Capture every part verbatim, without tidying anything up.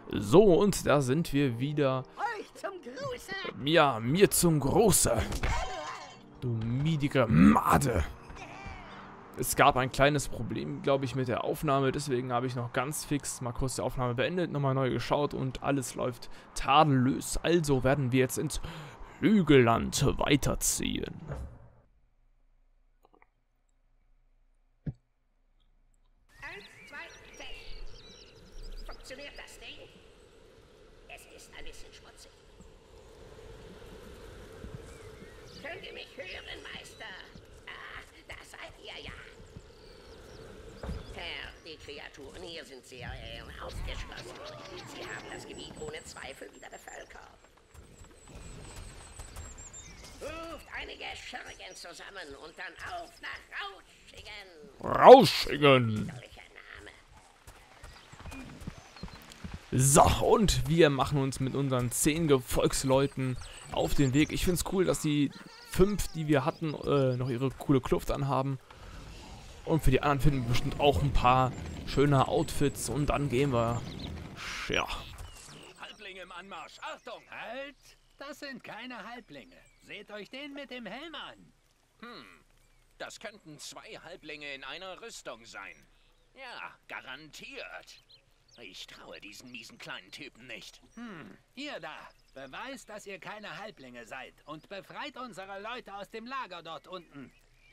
So, und da sind wir wieder. Euch zum Gruße. Ja, mir zum Große. Du miedige Made. Es gab ein kleines Problem, glaube ich, mit der Aufnahme. Deswegen habe ich noch ganz fix mal kurz die Aufnahme beendet, nochmal neu geschaut und alles läuft tadellos. Also werden wir jetzt ins Hügelland weiterziehen. Eins, zwei, test. Funktioniert das Ding? Es ist ein bisschen schmutzig. Könnt ihr mich hören, Meister? Ah, da seid ihr ja. Herr, die Kreaturen hier sind sehr äh, ausgeschlossen. Sie haben das Gebiet ohne Zweifel wieder bevölkert. Ruft einige Schurken zusammen und dann auf nach Rauschingen. Rauschingen! Solcher Name. So, und wir machen uns mit unseren zehn Gefolgsleuten auf den Weg. Ich finde es cool, dass die fünf, die wir hatten, äh, noch ihre coole Kluft anhaben. Und für die anderen finden wir bestimmt auch ein paar schöne Outfits. Und dann gehen wir. Ja. Halblinge im Anmarsch, Achtung! Halt! Das sind keine Halblinge. Seht euch den mit dem Helm an. Hm, das könnten zwei Halblinge in einer Rüstung sein. Ja, garantiert. Ich traue diesen miesen kleinen Typen nicht. Hm, ihr da. Beweist, dass ihr keine Halblinge seid und befreit unsere Leute aus dem Lager dort unten.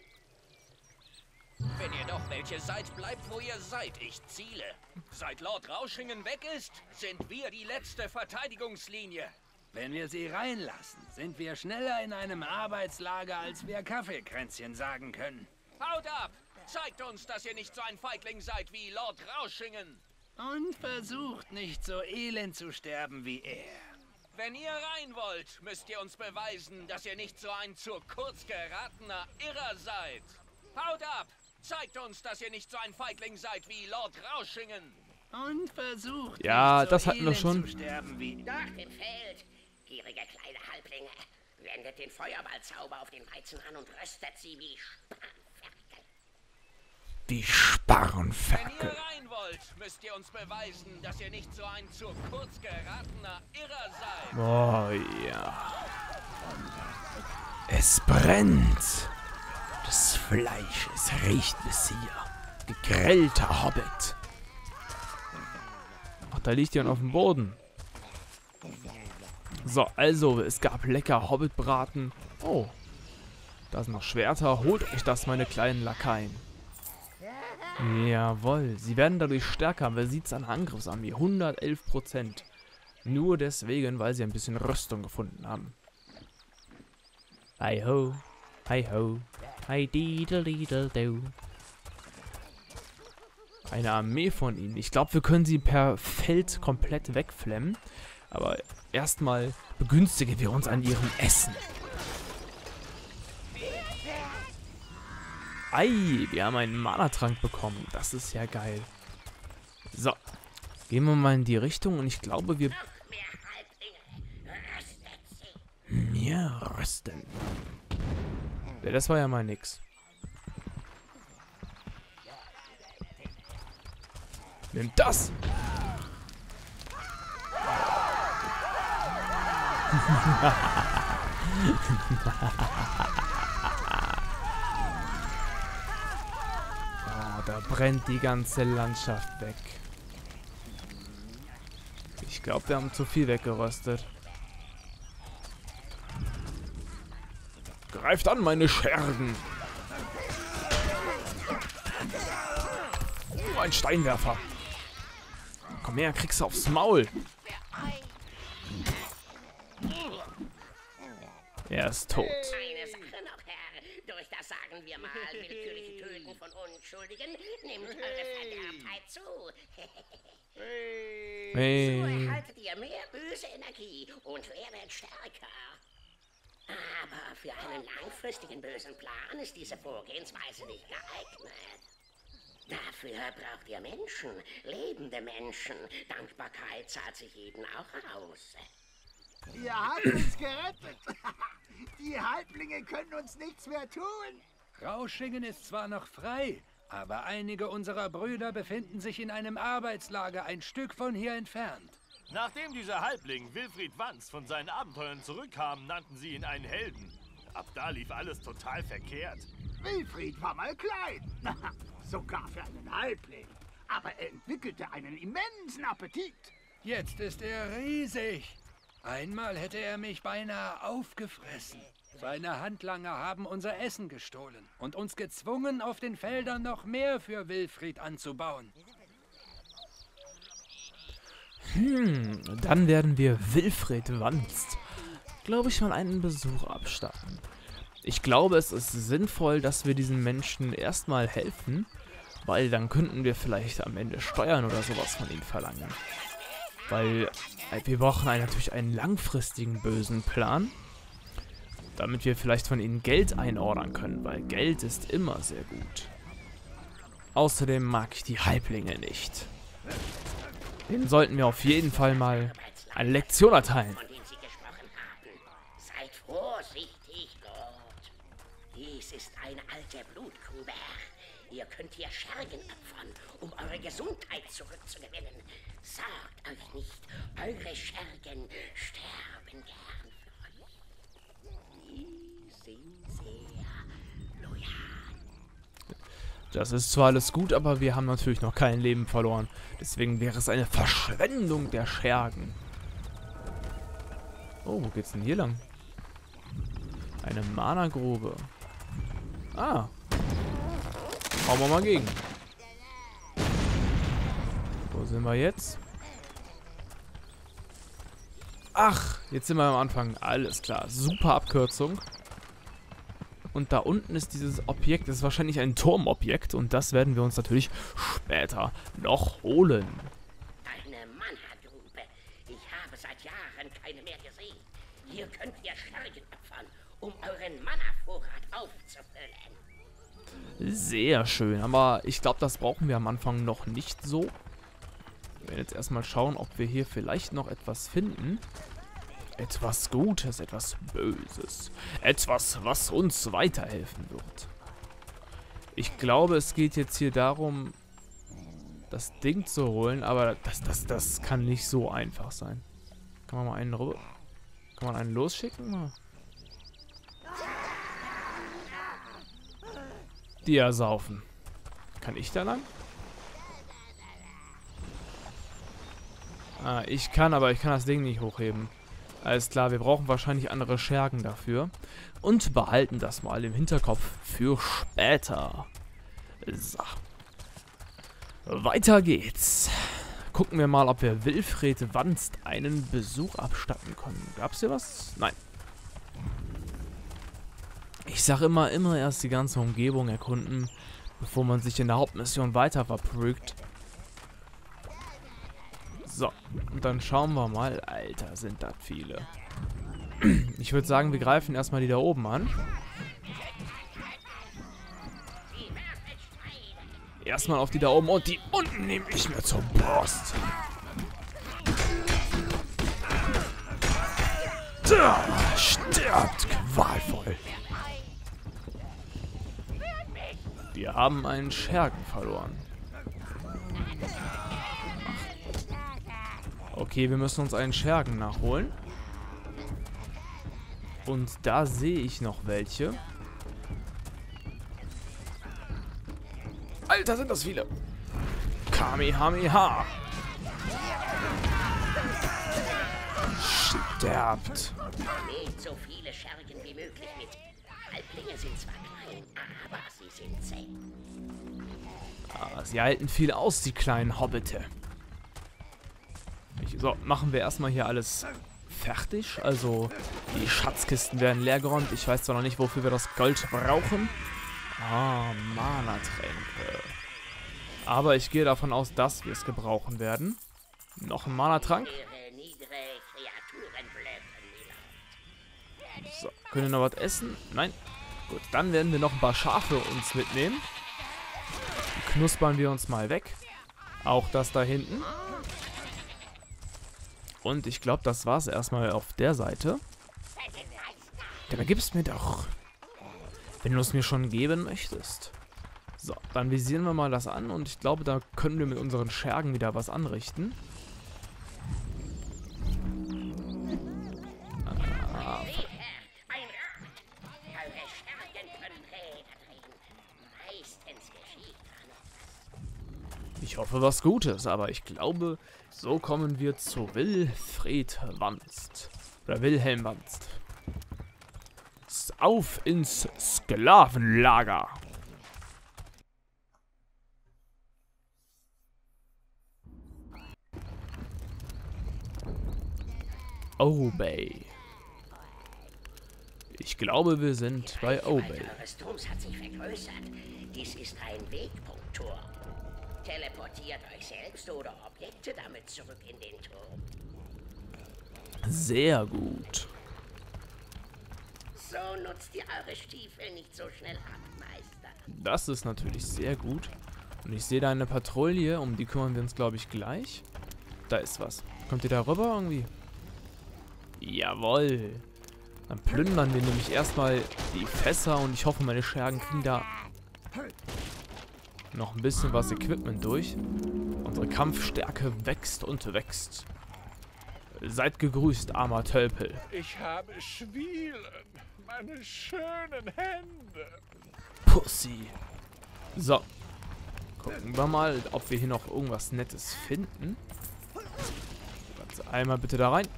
Wenn ihr doch welche seid, bleibt wo ihr seid. Ich ziele. Seit Lord Rauschingen weg ist, sind wir die letzte Verteidigungslinie. Wenn wir sie reinlassen, sind wir schneller in einem Arbeitslager, als wir Kaffeekränzchen sagen können. Haut ab! Zeigt uns, dass ihr nicht so ein Feigling seid wie Lord Rauschingen. Und versucht nicht so elend zu sterben wie er. Wenn ihr rein wollt, müsst ihr uns beweisen, dass ihr nicht so ein zu kurz geratener Irrer seid. Haut ab! Zeigt uns, dass ihr nicht so ein Feigling seid wie Lord Rauschingen. Und versucht Ja, nicht so das hatten wir elend schon. zu sterben wie... Nach dem Feld, gierige kleine Halblinge. Wendet den Feuerballzauber auf den Weizen an und röstet sie wie Spanferkel. Die Wenn ihr Sparrenferkel. rein wollt, müsst ihr uns beweisen, dass ihr nicht so ein zu kurz geratener Irrer seid. Oh ja. Es brennt. Das Fleisch, es riecht bis hier. Gegrillter Hobbit. Ach, da liegt jemand auf dem Boden. So, also, es gab lecker Hobbitbraten. Oh, da sind noch Schwerter. Holt euch das, meine kleinen Lakaien. Jawohl, sie werden dadurch stärker. Wer sieht's an der Angriffsarmee? hundertelf Prozent. Nur deswegen, weil sie ein bisschen Rüstung gefunden haben. Hi ho, hi ho, hi diddle-diddle-do. Eine Armee von ihnen. Ich glaube, wir können sie per Feld komplett wegflemmen. Aber erstmal begünstigen wir uns an ihrem Essen. Ei, wir haben einen Mana-Trank bekommen. Das ist ja geil. So, gehen wir mal in die Richtung und ich glaube, wir... Noch mehr Halblinge. Röstet sie. Mir rösten. Ja, das war ja mal nix. Nimm das! Oh, da brennt die ganze Landschaft weg. Ich glaube, wir haben zu viel weggeröstet. Greift an, meine Schergen! Oh, ein Steinwerfer. Komm her, kriegst du aufs Maul. Er ist tot. Eine Sache noch, Herr. Durch das, sagen wir mal, willkürliche Töten von Unschuldigen nimmt eure Verderbtheit zu. So Hey. erhaltet ihr mehr böse Energie und werdet stärker. Aber für einen langfristigen bösen Plan ist diese Vorgehensweise nicht geeignet. Dafür braucht ihr Menschen, lebende Menschen. Dankbarkeit zahlt sich jedem auch aus. Ihr habt uns gerettet. Die Halblinge können uns nichts mehr tun. Rauschingen ist zwar noch frei, aber einige unserer Brüder befinden sich in einem Arbeitslager ein Stück von hier entfernt. Nachdem dieser Halbling Wilfried Wanz von seinen Abenteuern zurückkam, nannten sie ihn einen Helden. Ab da lief alles total verkehrt. Wilfried war mal klein. Sogar für einen Halbling. Aber er entwickelte einen immensen Appetit. Jetzt ist er riesig. Einmal hätte er mich beinahe aufgefressen. Seine Handlanger haben unser Essen gestohlen und uns gezwungen, auf den Feldern noch mehr für Wilfried anzubauen. Hm, dann werden wir Wilfried Wanz, glaube ich, mal einen Besuch abstatten. Ich glaube, es ist sinnvoll, dass wir diesen Menschen erstmal helfen, weil dann könnten wir vielleicht am Ende Steuern oder sowas von ihm verlangen. Weil wir brauchen einen, natürlich einen langfristigen bösen Plan, damit wir vielleicht von ihnen Geld einordern können, weil Geld ist immer sehr gut. Außerdem mag ich die Halblinge nicht. Den sollten wir auf jeden Fall mal eine Lektion erteilen. Von dem Sie gesprochen haben. Seid vorsichtig, Lord. Dies ist eine alte Blutgrube. Ihr könnt hier Schergen opfern, um eure Gesundheit zurückzugewinnen. Sorgt euch nicht, eure Schergen sterben gern für euch. Die sind sehr loyal. Das ist zwar alles gut, aber wir haben natürlich noch kein Leben verloren. Deswegen wäre es eine Verschwendung der Schergen. Oh, wo geht's denn hier lang? Eine Mana-Grube. Ah. Schauen wir mal gegen. Wo sind wir jetzt? Ach, jetzt sind wir am Anfang. Alles klar. Super Abkürzung. Und da unten ist dieses Objekt. Das ist wahrscheinlich ein Turmobjekt. Und das werden wir uns natürlich später noch holen. Eine Mana-Grube. Ich habe seit Jahren keine mehr gesehen. Hier könnt ihr Schergen opfern, um euren Mana-Vorrat aufzufüllen. Sehr schön. Aber ich glaube, das brauchen wir am Anfang noch nicht so. Wir werden jetzt erstmal schauen, ob wir hier vielleicht noch etwas finden. Etwas Gutes, etwas Böses. Etwas, was uns weiterhelfen wird. Ich glaube, es geht jetzt hier darum, das Ding zu holen, aber das, das, das kann nicht so einfach sein. Kann man mal einen rüber... Kann man einen losschicken? Die ersaufen. Kann ich da lang? Ah, ich kann, aber ich kann das Ding nicht hochheben. Alles klar, wir brauchen wahrscheinlich andere Schergen dafür. Und behalten das mal im Hinterkopf für später. So. Weiter geht's. Gucken wir mal, ob wir Wilfried Wanz einen Besuch abstatten können. Gab's hier was? Nein. Ich sag immer, immer erst die ganze Umgebung erkunden, bevor man sich in der Hauptmission weiter verprügt. So, und dann schauen wir mal. Alter, sind das viele. Ich würde sagen, wir greifen erstmal die da oben an. Erstmal auf die da oben und die unten nehme ich mir zur Brust. Da stirbt qualvoll. Wir haben einen Schergen verloren. Okay, wir müssen uns einen Schergen nachholen. Und da sehe ich noch welche. Alter, sind das viele. Kamehameha. Sterbt. Nehmt so viele Schergen wie möglich mit. Halblinge sind zwar klein, aber sie sind zäh. Ah, sie halten viel aus, die kleinen Hobbite. So, machen wir erstmal hier alles fertig. Also, die Schatzkisten werden leergeräumt. Ich weiß zwar noch nicht, wofür wir das Gold brauchen. Ah, Mana-Tränke. Aber ich gehe davon aus, dass wir es gebrauchen werden. Noch ein Mana-Trank. So, können wir noch was essen? Nein. Gut, dann werden wir noch ein paar Schafe uns mitnehmen. Die knuspern wir uns mal weg. Auch das da hinten. Und ich glaube, das war es erstmal auf der Seite. Dann gibst mir doch, wenn du es mir schon geben möchtest. So, dann visieren wir mal das an und ich glaube, da können wir mit unseren Schergen wieder was anrichten. Ich hoffe was Gutes, aber ich glaube, so kommen wir zu Wilfried Wanst. Oder Wilhelm Wanst. Auf ins Sklavenlager. Obey. Ich glaube, wir sind bei Obey. Eures Turms hat sich vergrößert. Dies ist ein Wegpunktturm. Teleportiert euch selbst oder Objekte damit zurück in den Turm. Sehr gut. So nutzt ihr eure Stiefel nicht so schnell ab, Meister. Das ist natürlich sehr gut. Und ich sehe da eine Patrouille, um die kümmern wir uns, glaube ich, gleich. Da ist was. Kommt ihr da rüber irgendwie? Jawohl. Dann plündern wir nämlich erstmal die Fässer und ich hoffe, meine Schergen kriegen da noch ein bisschen was Equipment durch. Unsere Kampfstärke wächst und wächst. Seid gegrüßt, armer Tölpel. Ich habe Schwielen, meine schönen Hände. Pussy. So. Gucken wir mal, ob wir hier noch irgendwas Nettes finden. Ganz einmal bitte da rein.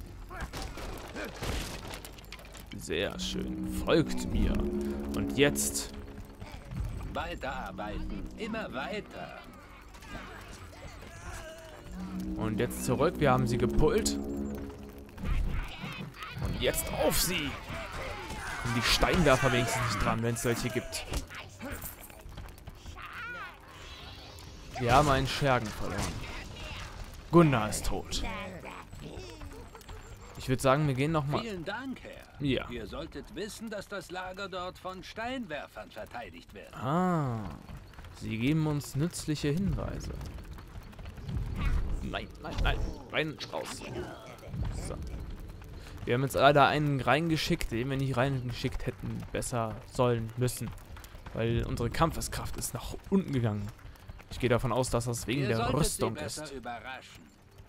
Sehr schön. Folgt mir. Und jetzt... Weiterarbeiten. Immer weiter. Und jetzt zurück. Wir haben sie gepullt. Und jetzt auf sie. Kommen die Steinwerfer wenigstens nicht dran, wenn es solche gibt. Wir haben einen Schergen verloren. Gunnar ist tot. Ich würde sagen, wir gehen nochmal... Vielen Dank, Herr. Ja. Ihr solltet wissen, dass das Lager dort von Steinwerfern verteidigt wird. Ah, sie geben uns nützliche Hinweise. Nein, nein, nein. Rein, raus. So. Wir haben jetzt leider einen reingeschickt, den wir nicht reingeschickt hätten, besser sollen müssen. Weil unsere Kampfeskraft ist nach unten gegangen. Ich gehe davon aus, dass das wegen Ihr der solltet Rüstung sie besser ist. Überraschen.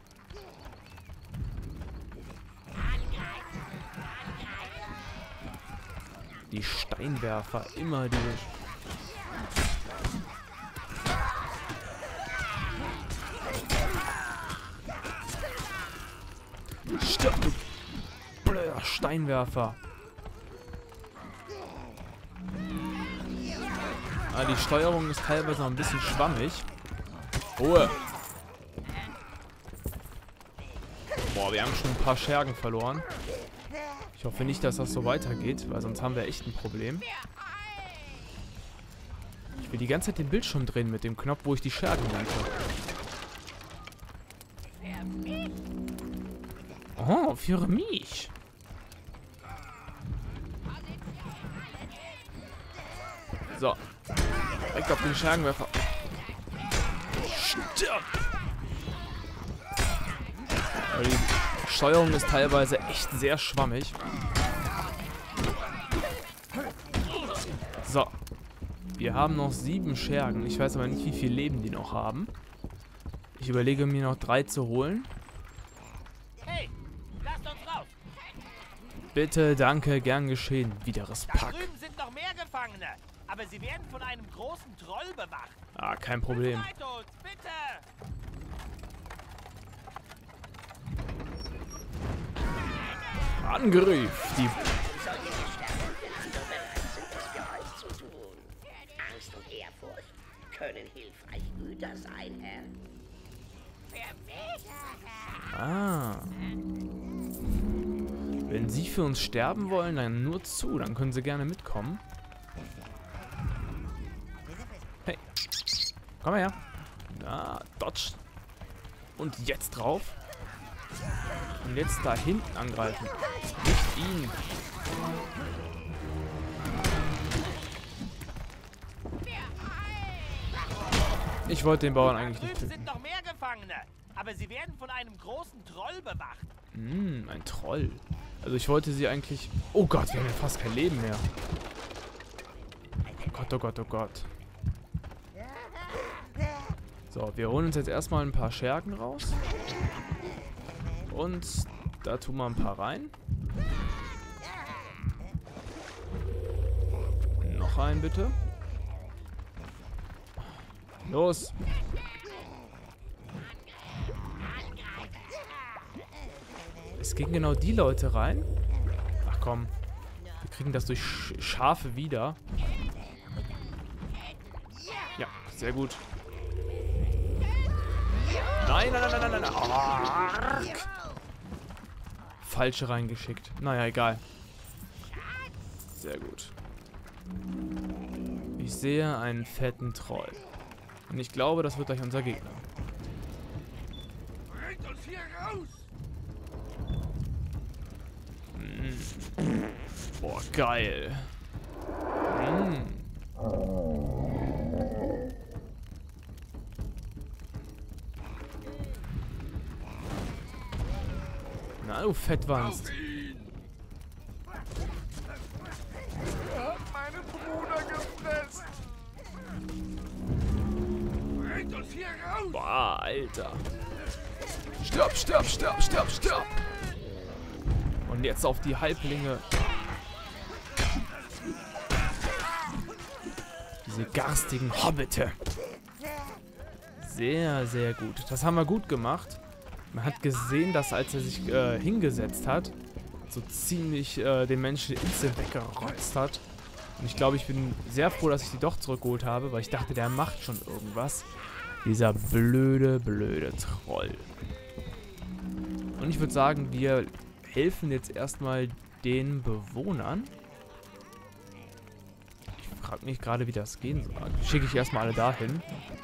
Die Steinwerfer, immer diese... Stirb, du blöder Steinwerfer. Ah, die Steuerung ist teilweise noch ein bisschen schwammig. Ruhe. Boah, wir haben schon ein paar Schergen verloren. Ich hoffe nicht, dass das so weitergeht, weil sonst haben wir echt ein Problem. Ich will die ganze Zeit den Bildschirm drehen mit dem Knopf, wo ich die Schergen leite. Oh, für mich. So. Direkt auf den Schergenwerfer. Stirb! Aber die Steuerung ist teilweise echt sehr schwammig. So. Wir haben noch sieben Schergen. Ich weiß aber nicht, wie viel Leben die noch haben. Ich überlege mir noch drei zu holen. Hey, lasst uns raus! Bitte, danke, gern geschehen. Wideres Da Pack. drüben sind noch mehr Gefangene, aber sie werden von einem großen Troll bewacht. Ah, kein Problem. Befreit uns, bitte! Angriff! Die Solche Gestärkte andere bereit sind, es für euch zu tun. Angst und Ehrfurcht können hilfreich Güter sein, Herr. Ah. Wenn Sie für uns sterben wollen, dann nur zu. Dann können Sie gerne mitkommen. Hey. Komm her. Da, dodge. Und jetzt drauf. Und jetzt da hinten angreifen. Nicht ihn. Ich wollte den Bauern eigentlich Da nicht drüben töten. sind noch mehr Gefangene, aber sie werden von einem großen Troll bewacht. Hm, ein Troll. Also ich wollte sie eigentlich... Oh Gott, wir haben ja fast kein Leben mehr. Oh Gott, oh Gott, oh Gott. So, wir holen uns jetzt erstmal ein paar Schergen raus. Und da tun wir ein paar rein. Noch einen bitte. Los. Es gehen genau die Leute rein. Ach komm. Wir kriegen das durch Sch Schafe wieder. Ja, sehr gut. Nein, nein, nein, nein, nein, nein. Oh. Falsche reingeschickt. Naja, egal. Sehr gut. Ich sehe einen fetten Troll. Und ich glaube, das wird gleich unser Gegner. Bringt uns hier raus! Mm. Boah, geil. Mm. Na, du Fettwanst. Er hat meine Bruder gefressen. Bringt uns hier raus! Boah, Alter. Stopp, stopp, stopp, stopp, stopp. Und jetzt auf die Halblinge. Diese garstigen Hobbite. Sehr, sehr gut. Das haben wir gut gemacht. Man hat gesehen, dass als er sich äh, hingesetzt hat, so ziemlich äh, den Menschen instant weggerotzt hat. Und ich glaube, ich bin sehr froh, dass ich die doch zurückgeholt habe, weil ich dachte, der macht schon irgendwas. Dieser blöde, blöde Troll. Und ich würde sagen, wir helfen jetzt erstmal den Bewohnern. Ich frage mich gerade, wie das gehen soll. Schicke ich erstmal alle dahin.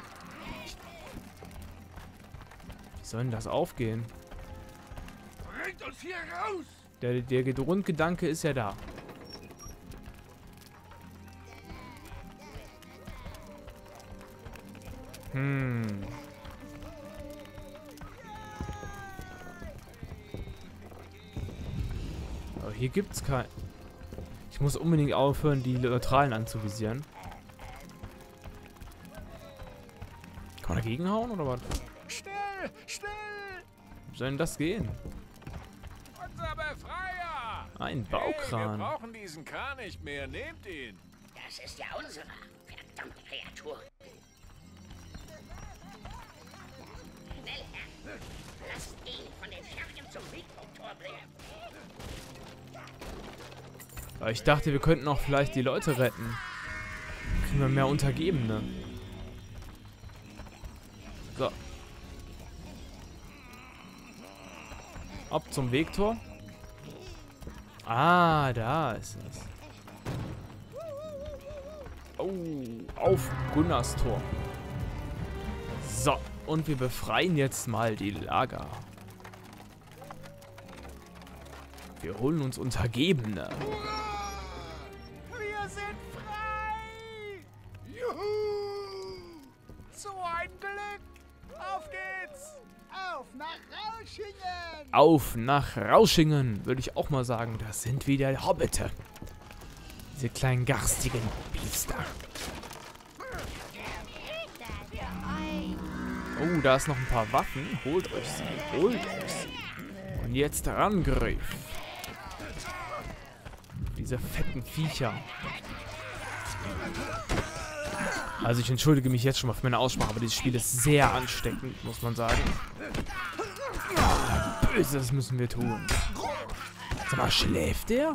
Wie soll denn das aufgehen? Bringt uns hier raus! Der, der Grundgedanke ist ja da. Hm. Aber hier gibt's kein... Ich muss unbedingt aufhören, die Neutralen anzuvisieren. Kann man dagegen hauen oder was? Schnell, schnell! Wie soll denn das gehen? Unser Befreier! Ein Hey, wir Baukran. brauchen diesen Kran nicht mehr. Nehmt ihn. Das ist ja unserer. Verdammte Kreatur. Schnell, Herr. Lasst ihn von den Schergen zum Friedhoftor bringen. Aber ich dachte, wir könnten auch vielleicht die Leute retten. Kriegen wir mehr Untergebene. So. Ab zum Wegtor. Ah, da ist es. Oh, auf Gunnars Tor. So, und wir befreien jetzt mal die Lager. Wir holen uns Untergebene. Wir sind frei! Juhu! So ein Glück! Auf geht's! Auf nach Rauschingen! Auf nach Rauschingen, würde ich auch mal sagen. Das sind wieder Hobbite. Diese kleinen garstigen Biester. Oh, da ist noch ein paar Waffen. Holt euch sie, holt euch sie. Und jetzt Angriff. Diese fetten Viecher. Also ich entschuldige mich jetzt schon mal für meine Aussprache, aber dieses Spiel ist sehr ansteckend, muss man sagen. Böses müssen wir tun. Sag mal, schläft der?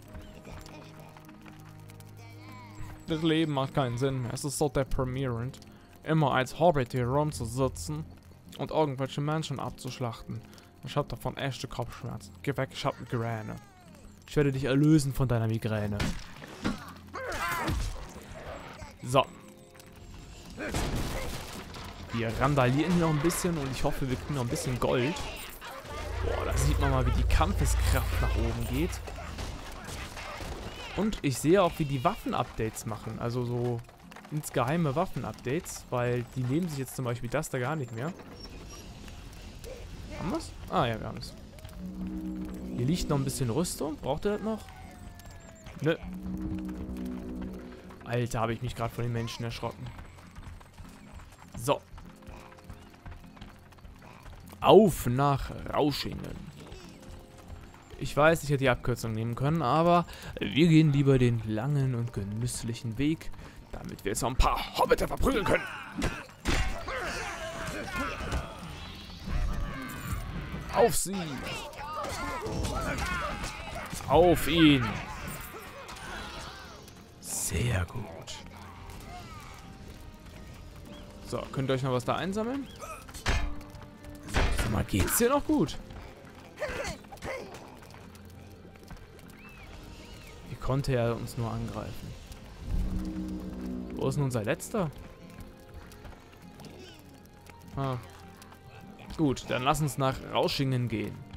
Das Leben macht keinen Sinn mehr. Es ist so deprimierend, immer als Hobbit hier rumzusitzen und irgendwelche Menschen abzuschlachten. Ich hab davon echte Kopfschmerzen. Geh weg, ich hab Migräne. Ich werde dich erlösen von deiner Migräne. So. Wir randalieren hier noch ein bisschen und ich hoffe, wir kriegen noch ein bisschen Gold. Boah, da sieht man mal, wie die Kampfeskraft nach oben geht. Und ich sehe auch, wie die Waffen-Updates machen. Also so insgeheime Waffen-Updates, weil die nehmen sich jetzt zum Beispiel das da gar nicht mehr. Haben wir es? Ah ja, wir haben es. Hier liegt noch ein bisschen Rüstung. Braucht ihr das noch? Nö. Alter, habe ich mich gerade von den Menschen erschrocken. So. Auf nach Rauschingen. Ich weiß, ich hätte die Abkürzung nehmen können, aber wir gehen lieber den langen und genüsslichen Weg, damit wir jetzt noch ein paar Hobbiter verprügeln können. Auf sie! Auf ihn. Sehr gut. So, könnt ihr euch noch was da einsammeln? Sag mal, geht's dir noch gut? Wie konnte er uns nur angreifen? Wo ist denn unser Letzter? Ah. Gut, dann lass uns nach Rauschingen gehen.